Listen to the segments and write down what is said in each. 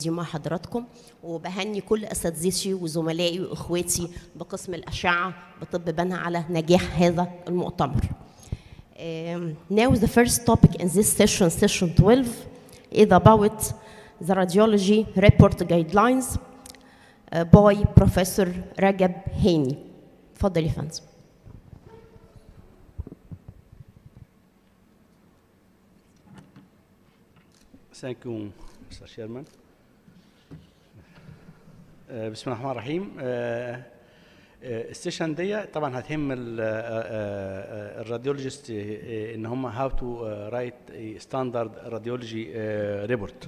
مع حضراتكم، وبهني كل اساتذتي وزملائي واخواتي بقسم الاشعه بطب بنها على نجاح هذا المؤتمر. Now the first topic in this session, session 12, is about the radiology report guidelines by Professor Ragab Hani. اتفضل يا فندم. Thank you, Mr. Chairman. بسم الله الرحمن الرحيم. السيشن دي طبعا هتهم الراديولوجيست ان هم هاو تو رايت ستاندرد راديولوجي ريبورت.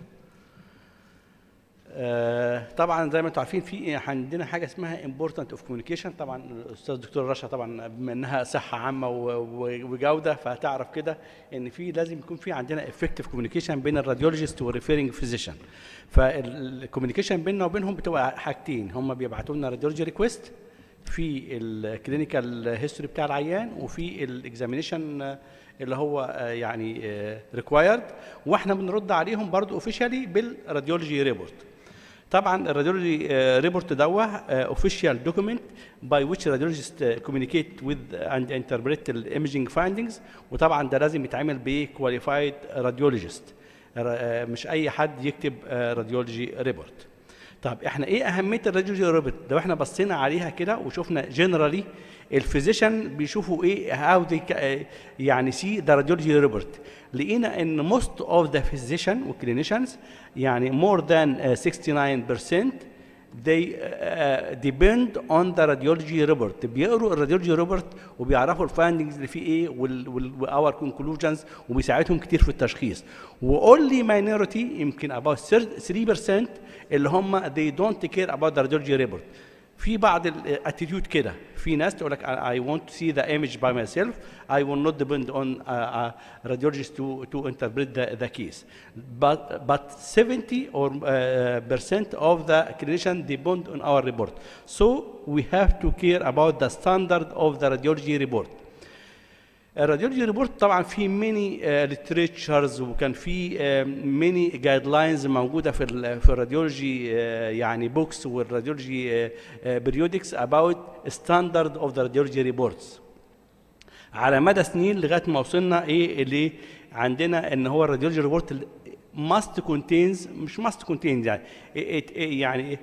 طبعا زي ما انتم عارفين في عندنا حاجه اسمها امبورتنت اوف كوميونيكيشن. طبعا الاستاذ الدكتور رشا طبعا بما انها صحه عامه وجوده فهتعرف كده ان في لازم يكون في عندنا افكتيف كوميونيكيشن بين الراديولوجيست والريفيرنج فيزيشن. فالكوميونيكيشن بيننا وبينهم بتبقى حاجتين، هم بيبعتوا لنا راديولوجي ريكويست في الكلينيكال هيستوري بتاع العيان وفي الاكزامينيشن اللي هو يعني ريكوايرد، واحنا بنرد عليهم برضو اوفيشالي بالراديولوجي ريبورت. طبعا الراديولوجي ريبورت دوه اوفيشال دوكيمنت باي ويتش راديولوجيست كوميونيكيت وذ اند انتربريت الايمجينج فايندنجز، وطبعا ده لازم يتعمل بكواليفايد راديولوجيست، مش اي حد يكتب راديولوجي ريبورت. طب احنا ايه اهميه الراديولوجي ريبورت؟ لو احنا بصينا عليها كده وشفنا جنرالي الفيزيشن بيشوفوا ايه هاو يعني سي ذا راديولوجي ريبورت، لقينا ان most of the physician وclinicians يعني more than 69% they depend on the radiology report. بيقروا الراديولوجي ريبورت وبيعرفوا الفايندنجز اللي فيه ايه واور conclusions وبيساعدهم كتير في التشخيص. وonly minority يمكن about 3% اللي هم they don't care about the radiology report. في بعض الاتيتيود كده، في ناس تقول لك I want to see the image by myself, I will not depend on a radiologist to interpret the case. But 70% of the clinicians depend on our report. So we have to care about the standard of the radiology report. الراديولوجي ريبورت طبعا في ميني ليتريتشرز وكان في ميني جايد لاينز موجوده في الراديولوجي يعني بوكس والراديولوجي بريودكس اباوت ستاندرد اوف ذا راديولوجي ريبورتس على مدى سنين لغايه ما وصلنا ايه اللي عندنا ان هو الراديولوجي ريبورت ماست كونتينز مش ماست كونتينز يعني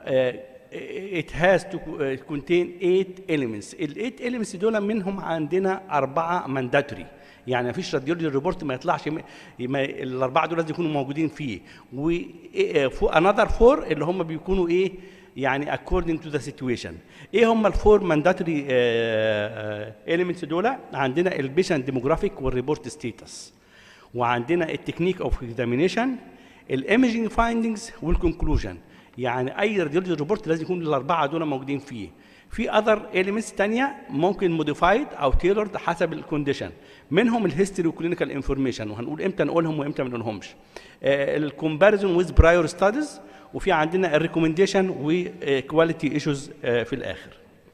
it has to contain 8 elements. ال 8 elements دول منهم عندنا 4 mandatory، يعني مفيش راديولوجي ريبورت ما يطلعش الاربعه دول لازم يكونوا موجودين فيه، و another 4 اللي هم بيكونوا ايه يعني according to the situation. ايه هم الفور mandatory elements دول؟ عندنا البيشنت ديموغرافيك والريبورت ستيتس، وعندنا التكنيك اوف اكزامينيشن، الايمجينج فايندنجز والكونكلوجن. يعني اي راديولوجي ريبورت لازم يكون الاربعه دول موجودين فيه. في اذر اليمنتس ثانيه ممكن موديفايد او تيلورد حسب الكونديشن، منهم الهيستوري وكلينيكال انفورميشن، وهنقول امتى نقولهم وامتى ما نقولهمش. الكومباريزون ويز برايور ستاديز، وفي عندنا الريكومنديشن وكواليتي ايشوز في الاخر.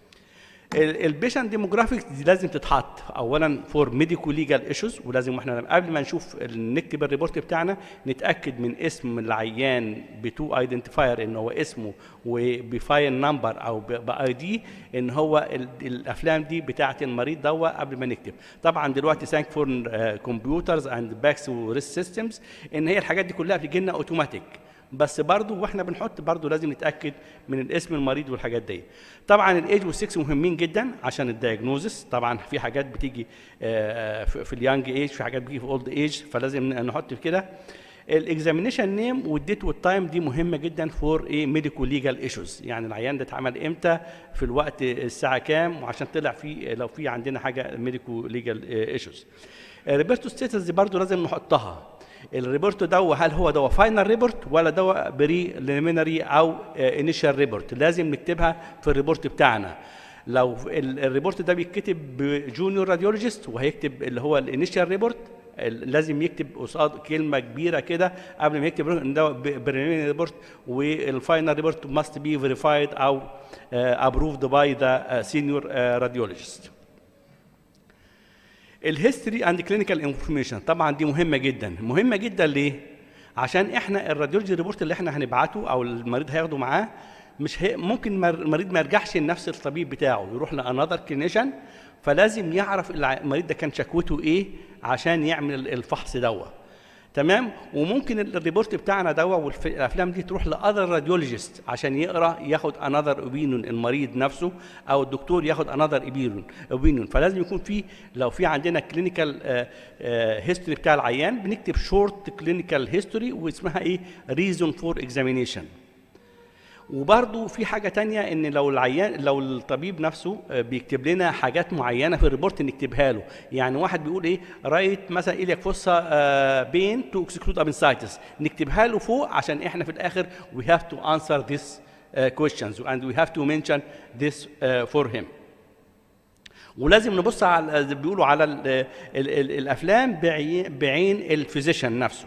البيشنت ديموغرافيكس دي لازم تتحط اولا فور ميديكو ليجال ايشوز، ولازم احنا قبل ما نشوف نكتب الريبورت بتاعنا نتاكد من اسم العيان بتو ايدنتيفاير ان هو اسمه وبفايل نمبر او باي دي ان هو الافلام دي بتاعه المريض دوا قبل ما نكتب. طبعا دلوقتي ثانك فور كمبيوترز اند باكس وريست سيستمز ان هي الحاجات دي كلها بتجي لنا اوتوماتيك، بس برضو واحنا بنحط برضو لازم نتاكد من الاسم المريض والحاجات دي. طبعا الايج والسكس مهمين جدا عشان الدايجنوزس، طبعا في حاجات بتيجي في اليانج ايج، في حاجات بتيجي في اولد ايج، فلازم نحط كده. الاكزامينيشن نيم والديت والتايم دي مهمه جدا فور ايه ميديكو ليجال ايشوز، يعني العيان ده اتعمل امتى في الوقت الساعه كام، وعشان طلع في لو في عندنا حاجه ميديكو ليجال ايشوز. ريبورتو ستاتس دي برضو لازم نحطها. الريبورت ده هل هو ده فاينل ريبورت ولا ده بريليمينري او انيشال ريبورت؟ لازم نكتبها في الريبورت بتاعنا. لو الريبورت ده بيتكتب بجونيور راديولوجيست وهيكتب اللي هو الانيشال ريبورت، لازم يكتب قصاد كلمه كبيره كده قبل ما يكتب ان ده بريليمينري ريبورت، والفاينل ريبورت ماست بي فيريفايد او ابروفد باي ذا سينيور راديولوجيست. الهيستوري اند كلينيكال انفورميشن طبعا دي مهمه جدا. مهمه جدا ليه؟ عشان احنا الراديولوجي ريبورت اللي احنا هنبعته او المريض هياخده معاه مش ممكن المريض ما يرجعش لنفس الطبيب بتاعه، يروح لانذر كلينيشن، فلازم يعرف المريض ده كان شكوته ايه عشان يعمل الفحص دوا. تمام. وممكن الريبورت بتاعنا دوا والافلام دي تروح لاذر راديولوجيست عشان ياخد انذر اوبينيون المريض نفسه، او الدكتور ياخد انذر اوبينيون. فلازم يكون في، لو في عندنا كلينيكال هيستوري بتاع العيان بنكتب شورت كلينيكال هيستوري واسمها ايه ريزون فور اكزامينيشن. وبرضه في حاجه تانية، ان لو الطبيب نفسه بيكتب لنا حاجات معينه في الريبورت نكتبها له. يعني واحد بيقول ايه رايت مثلا إلياك فوسا بين تو اكسكلود ابنسايتس، نكتبها له فوق عشان احنا في الاخر we have to answer this questions and we have to mention this for him. ولازم نبص على بيقولوا على الافلام بعين الفيزيشن نفسه.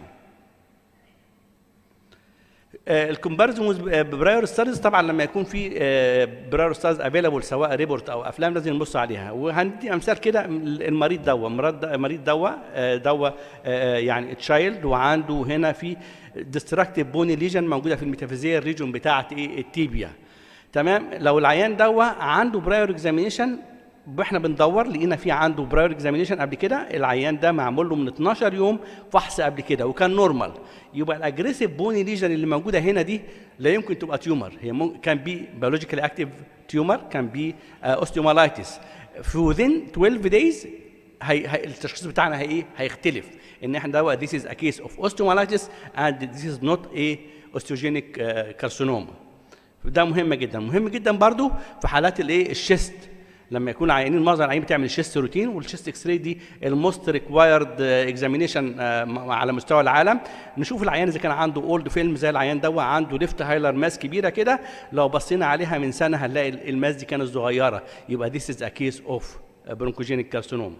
الكومباريزون برايور ستاديز، طبعا لما يكون في برايور ستاديز افيلابل سواء ريبورت او افلام لازم نبص عليها. وهندي امثال كده، المريض دوا يعني تشايلد وعنده هنا في ديستراكتيف بوني ليجن موجوده في الميتافيزيال ريجون بتاعه التيبيا. تمام. لو العيان دوا عنده برايور اكزامينيشن، احنا بندور لقينا في عنده برايور اكزامينيشن قبل كده، العيان ده معمول له من 12 يوم فحص قبل كده وكان نورمال، يبقى الاجريسيف بوني ليجن اللي موجوده هنا دي لا يمكن تبقى تيومر، هي كان بي بيولوجيكالي اكتيف تيومر، كان بي اوستيومالايتس. في within 12 days التشخيص بتاعنا هيختلف، ان احنا ده this is a case of osteomyelitis and this is not a osteogenic carcinoma. ده مهم جدا. مهم جدا برضو في حالات الشيست، لما يكون عيانين معظم العيانين بتعمل الشيست روتين، والشيست اكس راي دي الموست ريكوايرد اكزامينيشن على مستوى العالم. نشوف العيان اذا كان عنده اولد فيلم زي العيان ده عنده ليفت هايلر ماس كبيره كده، لو بصينا عليها من سنه هنلاقي الماس دي كانت صغيره، يبقى this is a case of bronchogenic carcinoma.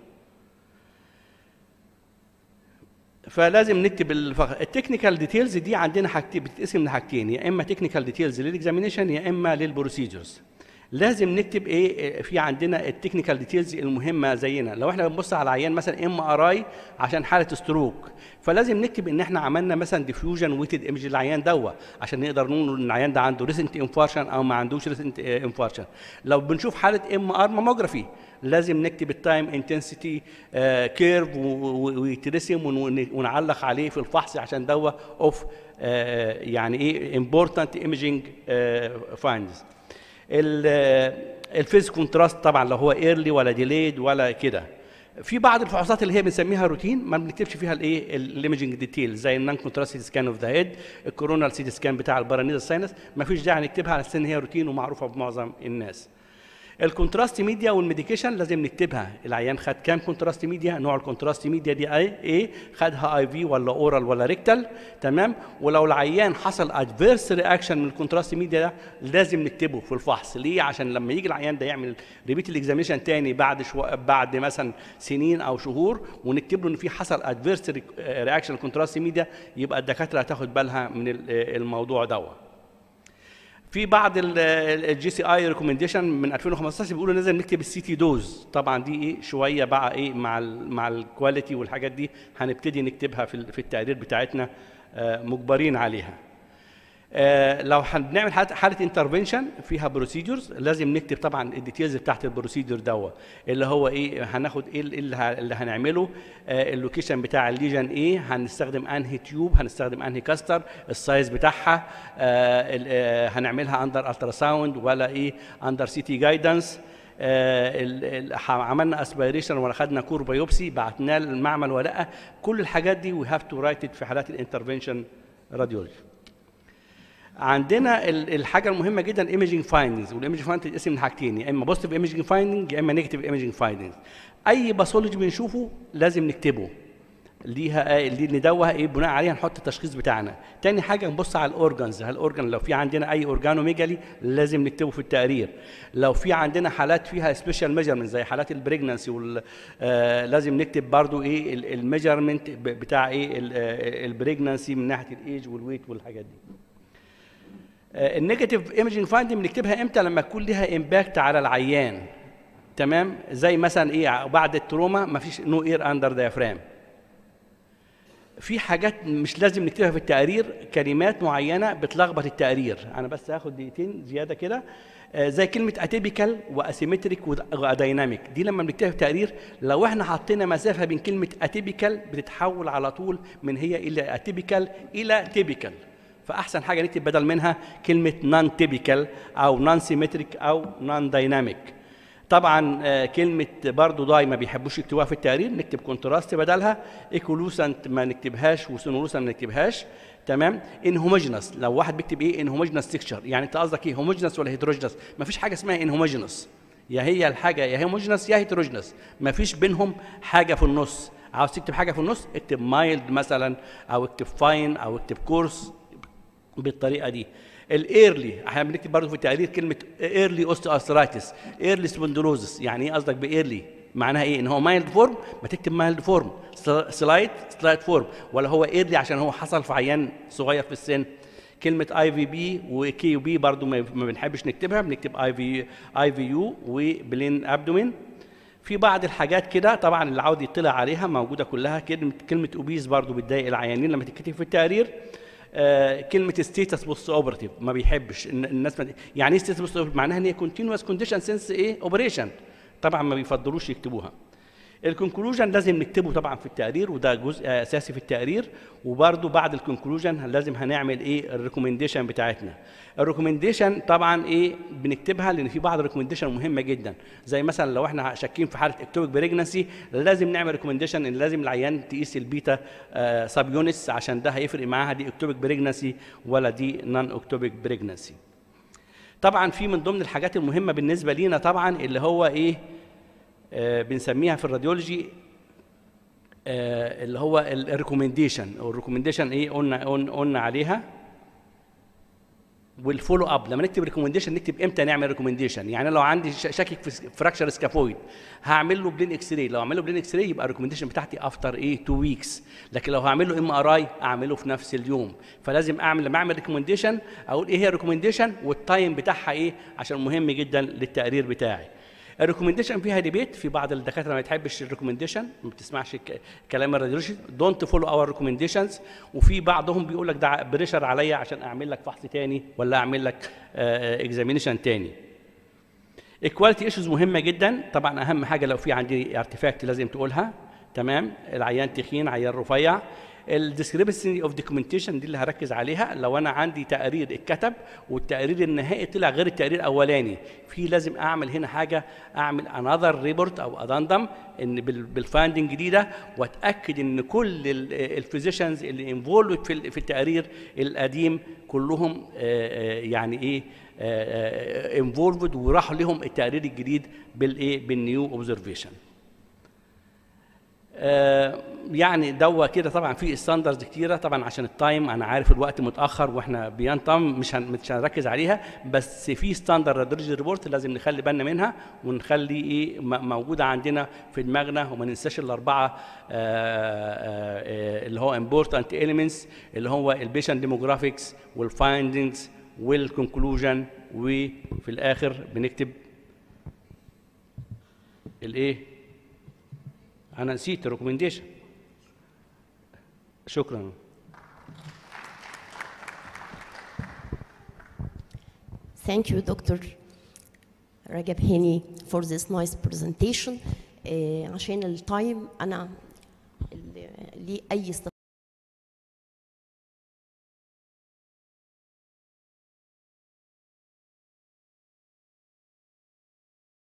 فلازم نكتب التكنيكال ديتيلز دي. عندنا حاجتين بتتقسم لحاجتين، يا اما تكنيكال ديتيلز للاكزامينيشن يا اما للبروسيجرز. لازم نكتب ايه في عندنا التكنيكال ديتيلز المهمه زينا. لو احنا بنبص على عيان مثلا ام ار اي عشان حاله ستروك، فلازم نكتب ان احنا عملنا مثلا ديفيوجن ويتد ايمج للعيان دوا عشان نقدر نقول ان العيان ده عنده ريسنت انفارشن او ما عندوش ريسنت انفارشن. لو بنشوف حاله ام ار ماموجرافي لازم نكتب التايم انتنسيتي كيرف ويترسم ونعلق عليه في الفحص عشان دوا اوف يعني ايه امبورتنت ايمجينج فايندز. الفيز كونتراست طبعا لو هو ايرلي ولا ديليد ولا كده. في بعض الفحوصات اللي هي بنسميها روتين ما بنكتبش فيها الايمجنج ديتيل، زي النون كونتراست سكان اوف ذا هيد، الكورونال سيتي سكان بتاع البارانيزال ساينس، ما فيش داعي نكتبها على اساس ان هي روتين ومعروفه بمعظم الناس. الكونتراست ميديا والميديكيشن لازم نكتبها، العيان خد كام كونتراست ميديا، نوع الكونتراست ميديا دي ايه، خدها اي في ولا اورال ولا ريكتال. تمام. ولو العيان حصل ادفيرس رياكشن من الكونتراست ميديا ده لازم نكتبه في الفحص. ليه؟ عشان لما يجي العيان ده يعمل ريبيت الاكزامينشن تاني بعد مثلا سنين او شهور ونكتب له ان في حصل ادفيرس رياكشن الكونتراست ميديا، يبقى الدكاتره هتاخد بالها من الموضوع دوت. في بعض الجي سي اي ريكومنديشن من 2015 بيقولوا لازم نكتب السي تي دوز. طبعا دي ايه شويه بقى ايه مع الكواليتي والحاجات دي هنبتدي نكتبها في التقرير بتاعتنا، مجبرين عليها. لو هنعمل حاله انترفنشن فيها بروسيدورز لازم نكتب طبعا الديتيلز بتاعت البروسيدور دوت، اللي هو ايه هناخد ايه اللي هنعمله، اللوكيشن بتاع الليجن ايه، هنستخدم انهي تيوب، هنستخدم انهي كاستر، السايز بتاعها، هنعملها اندر الترا ساوند ولا ايه اندر سي تي جايدنس، عملنا اسبيريشن ولا خدنا كور بايوبسي بعتناه للمعمل ولا لا. كل الحاجات دي وي هاف تو رايت في حالات الانترفنشن راديولوجي. عندنا الحاجه المهمه جدا ايمجينج فايندنجز، والايمجينج فايندنج تتقسم لحاجتين، يا اما بوزيتيف ايمجينج فايندنج يا اما نيجاتيف ايمجينج فايندنجز. اي باثولوجي بنشوفه لازم نكتبه، ليها اللي ندوها ايه بناء عليها نحط التشخيص بتاعنا. تاني حاجه نبص على الاورجنز، هالاورجن لو في عندنا اي اورجانوميجالي لازم نكتبه في التقرير. لو في عندنا حالات فيها سبيشال ميجرمنت زي حالات البريجنانسي لازم نكتب برضو ايه الميجرمنت بتاع ايه البريجنانسي من ناحيه الايج والويت والحاجات دي. النيجاتيف ايمجينج فايندنج بنكتبها امتى؟ لما يكون لها امباكت على العيان. تمام. زي مثلا ايه بعد التروما ما فيش نو اير اندر دايفرام. في حاجات مش لازم نكتبها في التقرير، كلمات معينه بتلخبط التقرير. انا بس هاخد دقيقتين زياده كده. زي كلمه اتيبيكال واسيمتريك ودايناميك، دي لما بنكتبها في التقرير لو احنا حطينا مسافه بين كلمه اتيبيكال بتتحول على طول من هي الى اتيبيكال الى تيبيكال. فاحسن حاجه نكتب بدل منها كلمه نون تيبيكال او نون سيمتريك او نون دايناميك. طبعا كلمه برضو داي ما بيحبوش يكتبوها في التقرير، نكتب كونتراست بدلها. ايكولوسنت ما نكتبهاش، وسونولوسنت ما نكتبهاش. تمام. انهوموجينس، لو واحد بيكتب ايه انهوموجينس تكشر، يعني انت قصدك ايه هوموجينس ولا هيتروجينس؟ ما فيش حاجه اسمها انهوموجينس، يا هي الحاجه يا هوموجينس يا هيتروجينس، ما فيش بينهم حاجه في النص. عاوز تكتب حاجه في النص اكتب مايلد مثلا، او اكتب فاين، او اكتب كورس بالطريقه دي. الايرلي احنا بنكتب برضه في التقرير كلمه ايرلي اوستيوارثرايتس، ايرلي سبوندلوزس، يعني ايه قصدك بايرلي؟ معناها ايه؟ ان هو مايلد فورم ما تكتب مايلد فورم، سلايد فورم، ولا هو ايرلي عشان هو حصل في عيان صغير في السن. كلمه اي في بي وكي يو بي برضه ما بنحبش نكتبها، بنكتب اي في يو وبلين ابدومين. في بعض الحاجات كده طبعا اللي عاوز يطلع عليها موجوده كلها. كلمه اوبيز برضه بتضايق العيانين لما تتكتب في التقرير. كلمه ستيتس بوست اوبراتيف ما بيحبش الناس يعني ايه ستيتس بوست اوبراتيف؟ معناها ان هي كونتينوس كونديشن سنس ايه اوبريشن، طبعا ما بيفضلوش يكتبوها. الكونكلوجن لازم نكتبه طبعا في التقرير، وده جزء اساسي في التقرير. وبرده بعد الكونكلوجن لازم هنعمل ايه الريكومنديشن بتاعتنا. الريكومنديشن طبعا ايه بنكتبها لان في بعض الريكومنديشن مهمه جدا، زي مثلا لو احنا شاكين في حاله اكتوبيك بريجنسي لازم نعمل ريكومنديشن ان لازم العيان تقيس البيتا سب يونتس، عشان ده هيفرق معاها دي اكتوبيك بريجنسي ولا دي نون اكتوبيك بريجنسي. طبعا في من ضمن الحاجات المهمه بالنسبه لينا طبعا اللي هو ايه بنسميها في الراديولوجي اللي هو الريكومنديشن. والريكومنديشن ايه قلنا عليها. والفولو اب، لما نكتب ريكومنديشن نكتب امتى نعمل ريكومنديشن. يعني لو عندي شاكك في فراكشر سكافويد هعمل له بلين اكس راي، لو اعمل له بلين اكس راي يبقى الريكومنديشن بتاعتي افتر ايه 2 ويكس، لكن لو هعمل له ام ار اي اعمله في نفس اليوم. فلازم لما اعمل ريكومنديشن اقول ايه هي الريكومنديشن والتايم بتاعها ايه، عشان مهم جدا للتقرير بتاعي. الريكومنديشن فيها ديبيت، في بعض الدكاتره ما يتحبش الريكومنديشن، ما بتسمعش كلام الراديولوجي، دونت فولو اور ريكومنديشنز. وفي بعضهم بيقول لك ده بريشر عليا عشان اعمل لك فحص تاني ولا اعمل لك اكزامينيشن تاني. الكواليتي ايشوز مهمه جدا طبعا، اهم حاجه لو في عندي ارتفاكت لازم تقولها. تمام. العيان تخين، عيان رفيع. الديسكريبنسي اوف دوكيومنتيشن دي اللي هركز عليها. لو انا عندي تقرير اتكتب والتقرير النهائي طلع غير التقرير الاولاني، في لازم اعمل هنا حاجه، اعمل انذر ريبورت او ادندم ان بالفايندنج جديده، واتاكد ان كل الفيزيشنز اللي انفولد في التقرير القديم كلهم يعني ايه انفولد وراحوا لهم التقرير الجديد بالايه بالنيو اوبزرفيشن. يعني دوا كده طبعا في ستاندردز كتيره طبعا، عشان التايم انا عارف الوقت متاخر واحنا بينطم مش هنركز عليها، بس في ستاندرد راديولوجي ريبورت لازم نخلي بالنا منها ونخلي ايه موجوده عندنا في دماغنا، وما ننساش الاربعه اللي هو امبورتنت اليمنتس اللي هو البيشنت ديموغرافيكس والفايندنجز والكونكلوجن، وفي الاخر بنكتب الايه. أنا نسيت الريكومنديشن. شكرا. Thank you Dr. Ragab Hani for this nice presentation. عشان التايم أنا لي أي